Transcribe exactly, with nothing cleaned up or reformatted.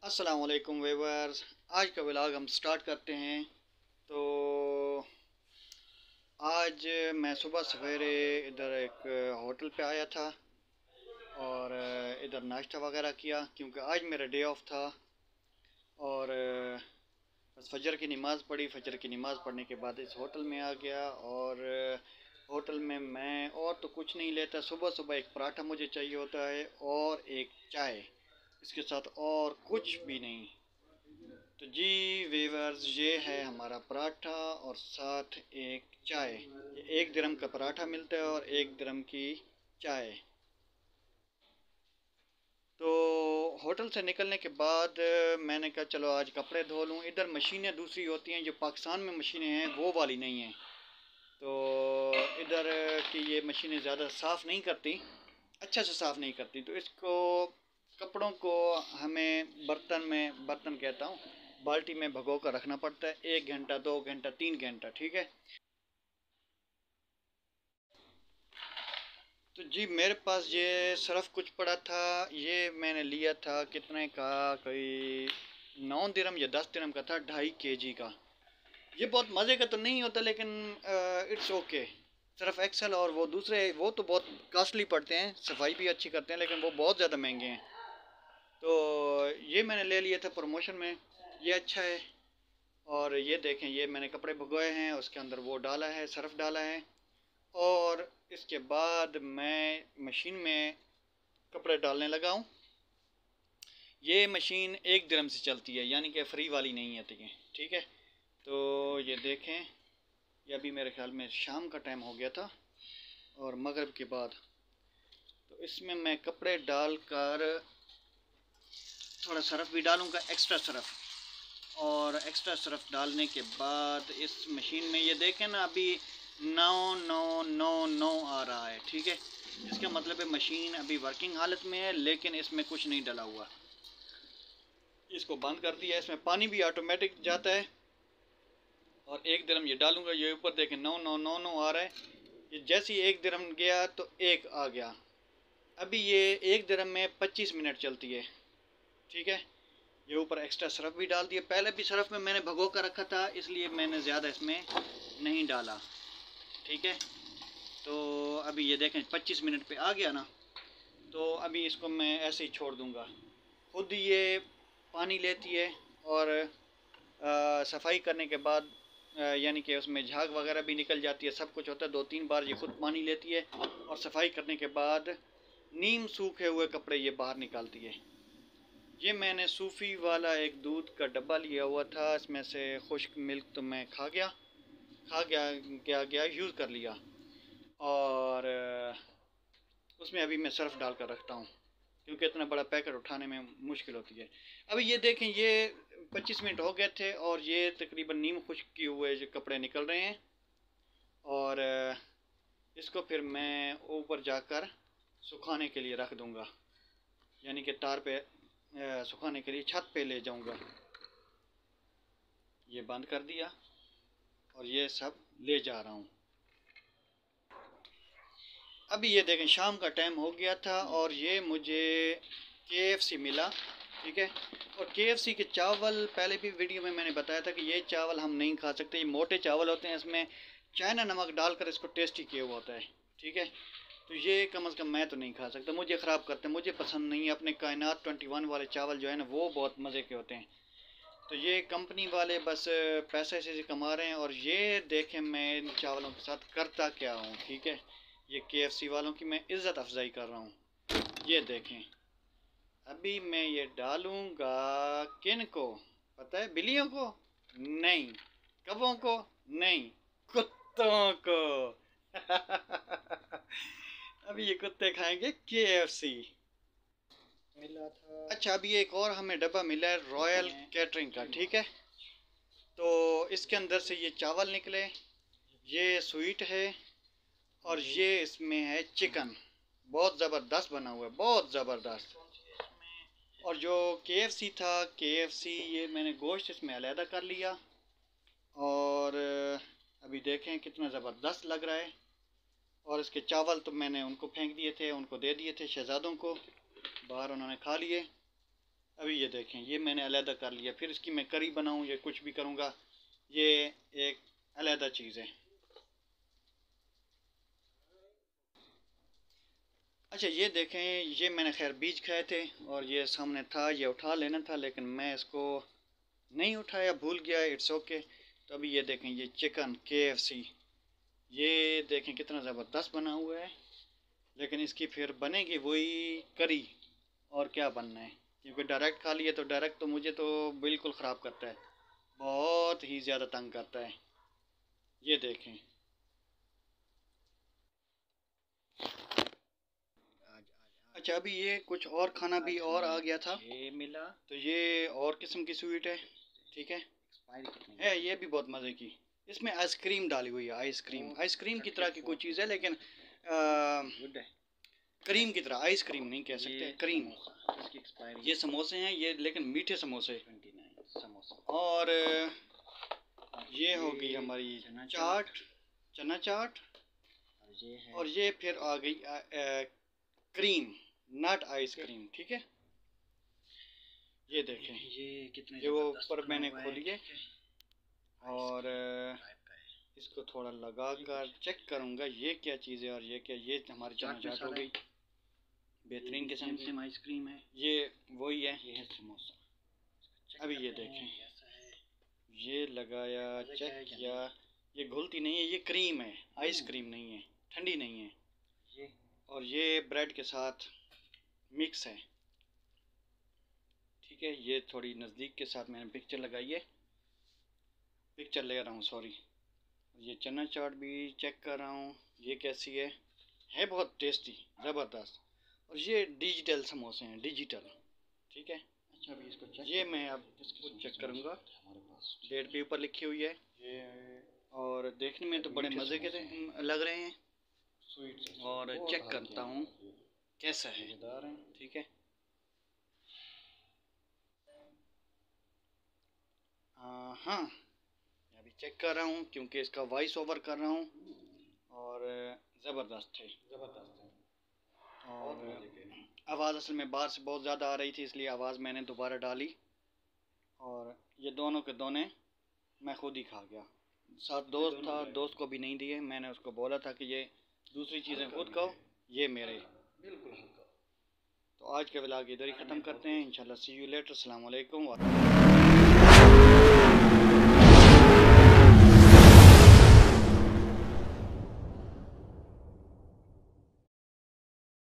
अस्सलाम वालेकुम व्यूअर्स। आज का व्लॉग हम स्टार्ट करते हैं। तो आज मैं सुबह सवेरे इधर एक होटल पे आया था और इधर नाश्ता वगैरह किया क्योंकि आज मेरा डे ऑफ था। और बस फजर की नमाज़ पढ़ी। फजर की नमाज़ पढ़ने के बाद इस होटल में आ गया और होटल में मैं और तो कुछ नहीं लेता। सुबह सुबह एक पराठा मुझे चाहिए होता है और एक चाय, इसके साथ और कुछ भी नहीं। तो जी वीवर्स, ये है हमारा पराठा और साथ एक चाय। ये एक दिरहम का पराठा मिलता है और एक दिरहम की चाय। तो होटल से निकलने के बाद मैंने कहा चलो आज कपड़े धो लूँ। इधर मशीनें दूसरी होती हैं, जो पाकिस्तान में मशीनें हैं वो वाली नहीं हैं। तो इधर की ये मशीनें ज़्यादा साफ़ नहीं करती, अच्छा से साफ़ नहीं करती। तो इसको कपड़ों को हमें बर्तन में, बर्तन कहता हूँ, बाल्टी में भगो कर रखना पड़ता है। एक घंटा, दो घंटा, तीन घंटा, ठीक है। तो जी मेरे पास ये सरफ़ कुछ पड़ा था। ये मैंने लिया था कितने का, कोई नौ दिरहम या दस दिरहम का था, ढाई के जी का। ये बहुत मज़े का तो नहीं होता लेकिन इट्स ओके। सिर्फ एक्सेल और वो दूसरे, वो तो बहुत कॉस्टली पड़ते हैं, सफाई भी अच्छी करते हैं लेकिन वो बहुत ज़्यादा महंगे हैं। तो ये मैंने ले लिया था प्रमोशन में, ये अच्छा है। और ये देखें, ये मैंने कपड़े भगोए हैं, उसके अंदर वो डाला है, सर्फ़ डाला है। और इसके बाद मैं मशीन में कपड़े डालने लगा हूँ। ये मशीन एक दिरहम से चलती है, यानी कि फ्री वाली नहीं आती है, ठीक है। तो ये देखें, ये अभी मेरे ख्याल में शाम का टाइम हो गया था और मगरिब के बाद। तो इसमें मैं कपड़े डालकर थोड़ा सरफ़ भी डालूँगा, एक्स्ट्रा सरफ़। और एक्स्ट्रा सरफ़ डालने के बाद इस मशीन में ये देखें ना, अभी नौ नौ नौ नौ आ रहा है, ठीक है। इसका मतलब है मशीन अभी वर्किंग हालत में है लेकिन इसमें कुछ नहीं डला हुआ। इसको बंद कर दिया, इसमें पानी भी ऑटोमेटिक जाता है। और एक दिरहम ये डालूंगा, ये ऊपर देखें नौ नौ नौ नौ आ रहा है। ये जैसे ही एक दिरहम गया तो एक आ गया। अभी ये एक दिरहम में पच्चीस मिनट चलती है, ठीक है। ये ऊपर एक्स्ट्रा सरफ़ भी डाल दिया। पहले भी सरफ़ में मैंने भगो कर रखा था, इसलिए मैंने ज़्यादा इसमें नहीं डाला, ठीक है। तो अभी ये देखें पच्चीस मिनट पे आ गया ना। तो अभी इसको मैं ऐसे ही छोड़ दूँगा। खुद ये पानी लेती है और सफाई करने के बाद यानी कि उसमें झाग वगैरह भी निकल जाती है, सब कुछ होता है। दो तीन बार ये खुद पानी लेती है और सफाई करने के बाद नीम सूखे हुए कपड़े ये बाहर निकालती है। ये मैंने सूफ़ी वाला एक दूध का डब्बा लिया हुआ था, इसमें से खुश्क मिल्क तो मैं खा गया खा गया गया गया यूज़ कर लिया। और उसमें अभी मैं सर्फ़ डाल कर रखता हूँ क्योंकि इतना बड़ा पैकेट उठाने में मुश्किल होती है। अभी ये देखें, ये पच्चीस मिनट हो गए थे और ये तकरीबन नीम खुश्क किए हुए जो कपड़े निकल रहे हैं। और इसको फिर मैं ऊपर जाकर सुखाने के लिए रख दूँगा, यानी कि तार पे सुखाने के लिए छत पे ले जाऊँगा। ये बंद कर दिया और ये सब ले जा रहा हूँ। अभी ये देखें शाम का टाइम हो गया था और ये मुझे के एफ सी मिला, ठीक है। और के एफ सी के चावल, पहले भी वीडियो में मैंने बताया था कि ये चावल हम नहीं खा सकते। ये मोटे चावल होते हैं, इसमें चाइना नमक डालकर इसको टेस्टी किया हुआ होता है, ठीक है। तो ये कम अज़ कम मैं तो नहीं खा सकता, मुझे ख़राब करते हैं, मुझे पसंद नहीं है। अपने कायनात ट्वेंटी वन वाले चावल जो है ना, वो बहुत मज़े के होते हैं। तो ये कंपनी वाले बस पैसे से कमा रहे हैं। और ये देखें मैं इन चावलों के साथ करता क्या हूँ, ठीक है। ये के एफ सी वालों की मैं इज़्ज़त अफजाई कर रहा हूँ। ये देखें, अभी मैं ये डालूँगा किन को पता है? बिल्लियों को नहीं, कबों को नहीं, कुत्तों को। अभी ये कुत्ते खाएंगे के एफ सी मिला था। अच्छा, अभी एक और हमें डब्बा मिला है रॉयल कैटरिंग का, ठीक है। तो इसके अंदर से ये चावल निकले, ये स्वीट है और ये इसमें है चिकन। बहुत ज़बरदस्त बना हुआ है, बहुत ज़बरदस्त। और जो के एफ सी था, के एफ सी ये मैंने गोश्त इसमें अलहदा कर लिया। और अभी देखें कितना ज़बरदस्त लग रहा है। और इसके चावल तो मैंने उनको फेंक दिए थे, उनको दे दिए थे शहज़ादों को, बाहर उन्होंने खा लिए। अभी ये देखें, ये मैंने अलहदा कर लिया। फिर इसकी मैं करी बनाऊँ या कुछ भी करूँगा, ये एक अलहदा चीज़ है। अच्छा ये देखें, ये मैंने खैर बीज खाए थे और ये सामने था, ये उठा लेना था, लेकिन मैं इसको नहीं उठाया, भूल गया। It's okay. तो अभी ये देखें, ये चिकन के एफ सी, ये देखें कितना ज़बरदस्त बना हुआ है। लेकिन इसकी फिर बनेगी वही करी, और क्या बनना है, क्योंकि डायरेक्ट खा लिया तो डायरेक्ट तो मुझे तो बिल्कुल ख़राब करता है, बहुत ही ज़्यादा तंग करता है। ये देखें, अच्छा अभी ये कुछ और खाना भी और आ गया था, ये मिला, तो ये और किस्म की स्वीट है, ठीक है, है ये भी बहुत मज़े की। इसमें आइसक्रीम डाली हुई है, आइसक्रीम आइसक्रीम की तरह की कोई चीज़ है, लेकिन आ, क्रीम की तरह, आइसक्रीम नहीं कह सकते, क्रीम। ये समोसे हैं ये, लेकिन मीठे समोसे। और ये होगी हमारी चाट, चना चाट। और ये फिर आ गई आ, आ, क्रीम, नट आइसक्रीम, ठीक है। ये देखें, ये कितने, ये वो ऊपर मैंने खोलिए और इसको थोड़ा लगा कर चेक करूँगा ये क्या चीज़ है और ये क्या, ये हमारी चना चाट हो गई, बेहतरीन किस्म की आइसक्रीम है, ये वही है, ये है समोसा। अभी ये देखें, ये लगाया, चेक किया, ये घुलती नहीं है, ये क्रीम है, आइसक्रीम नहीं है, ठंडी नहीं है। और ये ब्रेड के साथ मिक्स है, ठीक है। ये थोड़ी नज़दीक के साथ मैंने पिक्चर लगाई है, पिक्चर ले रहा हूँ, सॉरी। ये चना चाट भी चेक कर रहा हूँ, ये कैसी है है बहुत टेस्टी, ज़बरदस्त। और ये डिजिटल समोसे हैं, डिजिटल, ठीक है। अच्छा अभी इसको चेक, ये मैं अब इसको चेक करूँगा, डेट भी ऊपर लिखी हुई है ये, और देखने में तो बड़े मज़े के लग रहे हैं। और चेक करता हूँ कैसा है, ठीक है। हाँ अभी चेक कर रहा हूँ, क्योंकि इसका वॉइस ओवर कर रहा हूँ, और ज़बरदस्त है, ज़बरदस्त है। और आवाज़ असल में बाहर से बहुत ज़्यादा आ रही थी, इसलिए आवाज़ मैंने दोबारा डाली। और ये दोनों के दोनों मैं खुद ही खा गया, साथ दोस्त था, दोस्त को भी नहीं दिए, मैंने उसको बोला था कि ये दूसरी चीज़ें खुद खाओ, ये मेरे बिल्कुल हल्का। तो आज के व्लॉग इधर ही ख़त्म करते हैं, इंशाल्लाह सी यू लेटर, अस्सलाम वालेकुम।